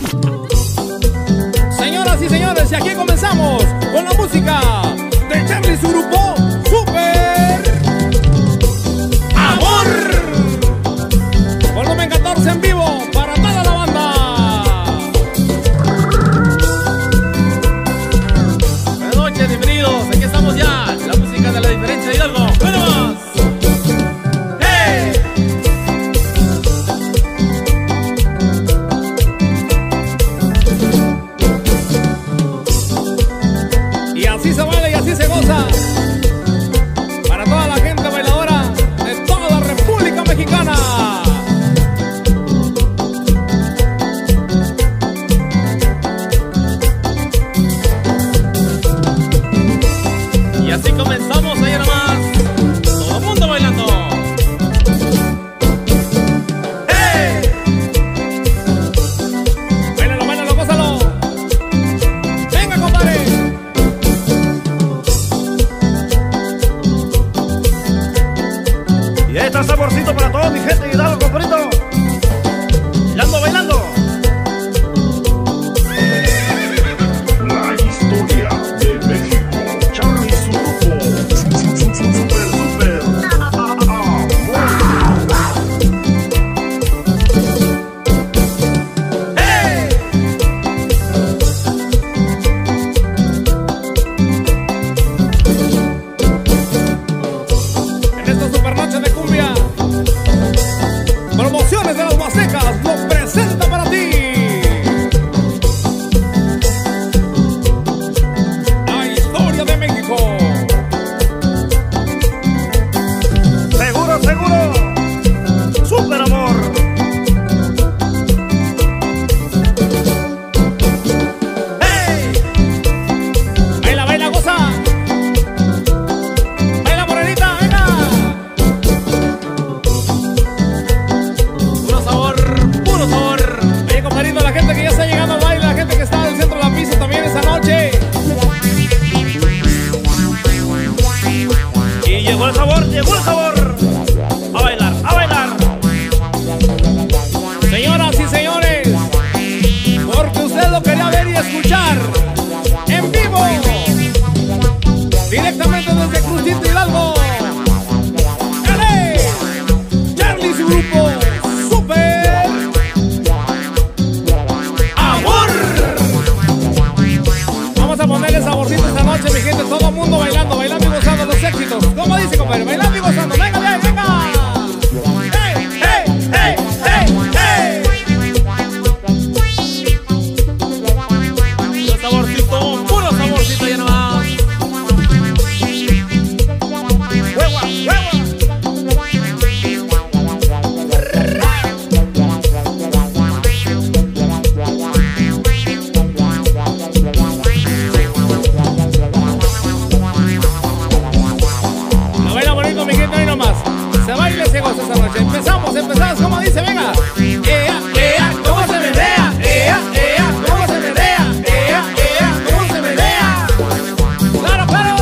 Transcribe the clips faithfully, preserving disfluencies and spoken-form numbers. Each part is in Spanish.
Señoras y señores, y aquí comenzamos con la música de Charlie y su grupo Super Amor. Volumen catorce en vivo para toda la banda. Buenas noches, bienvenidos. Aquí estamos ya. La música de La Diferencia de Hidalgo. ¡Bueno más! Así se baila y así se goza para toda la gente bailadora de toda la República Mexicana. Y así comenzamos ahí nomás, todo el mundo bailando. ¡Hey! Bailalo, bailalo, gózalo. Venga, compadre. Y ahí está el saborcito para toda mi gente de Hidalgo, compadrito. Bailando, bailando. La historia de México. Charlie y su grupo. Super, super. ¡Hey! En esta super noche de cumbia, Promociones de las Huastecas lo presenta para ti. La historia de México. Seguro, seguro. Super amor. ¡Hey! Baila, baila, goza. Baila, morenita, venga. Puro sabor, puro sabor. Oye, compadrito, la gente que ya está llegando al baile, la gente que está en el centro de la pista también esta noche. Y llegó el sabor, llegó el sabor. A bailar, a bailar. Señoras y señores, porque usted lo quería ver y escuchar en vivo, directamente desde Cruzito Hidalgo. Él es Charlie y su grupo Super Amor. Vamos a ponerle saborcito esta noche, mi gente. Todo el mundo bailando, bailando y gozando los éxitos. ¿Cómo dice, compadre? Bailando y gozando. Venga, venga, venga. ¡Hey, hey, hey, hey, hey! Puro saborcito, puro saborcito ya nomás. ¡Hueva, hueva! La baila bonito, mi gente, ahí nomás. Se baila y se goza esta noche. Empezamos, empezamos, como dice, venga. Ea, ea, cómo se menea. Ea, ea, cómo se menea. Ea, ea, cómo se menea. Claro, claro.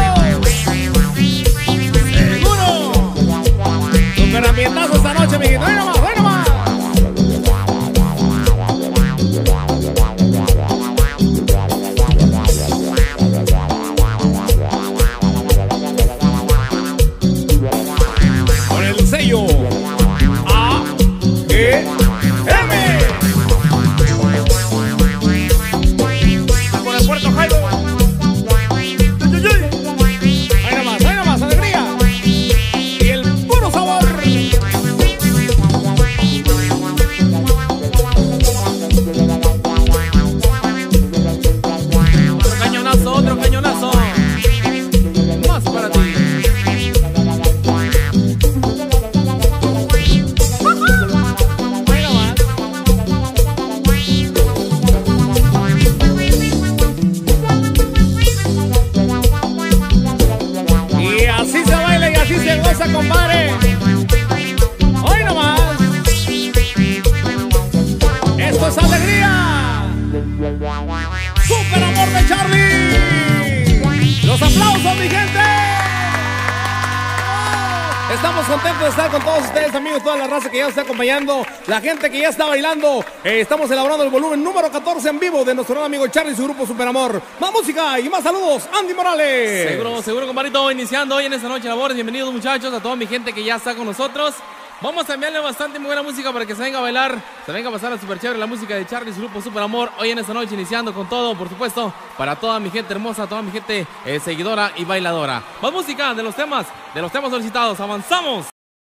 Seguro. Super ambientazo esta noche, mi gente. Ahí nomás, ahí nomás. Con el sello A G M. Con el Puerto Jairo. Yuy, yuy, yuy. Ahí nomás, ahí nomás, alegría. Y el puro sabor. Otro cañonazo, otro cañonazo. Más para ti. Ahí nomás. Y así se baila y así se goza, compadre. Hoy nomás. Esto es alegría. Super amor de Charlie. Los aplausos, mi gente. Estamos contentos de estar con todos ustedes, amigos, toda la raza que ya está acompañando, la gente que ya está bailando. Eh, estamos elaborando el volumen número catorce en vivo de nuestro gran amigo Charlie y su grupo Superamor. Más música y más saludos, Andy Morales. Seguro, seguro, compadrito, iniciando hoy en esta noche labores. Bienvenidos, muchachos, a toda mi gente que ya está con nosotros. Vamos a enviarle bastante muy buena música para que se venga a bailar, se venga a pasar a super chévere la música de Charlie y su grupo Superamor. Hoy en esta noche iniciando con todo, por supuesto, para toda mi gente hermosa, toda mi gente eh, seguidora y bailadora. Más música de los temas, de los temas solicitados. Avanzamos.